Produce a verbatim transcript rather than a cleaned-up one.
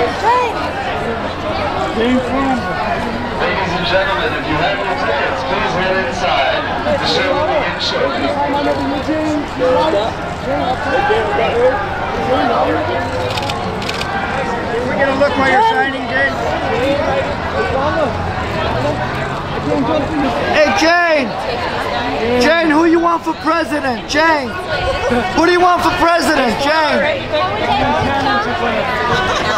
Jane Fonda. Ladies and gentlemen, if you have your tickets, please head inside. The show will begin shortly. We're gonna look while you're signing, Jane. Hey, Jane! Jane, who you want for president? Jane! Who do you want for president? Jane!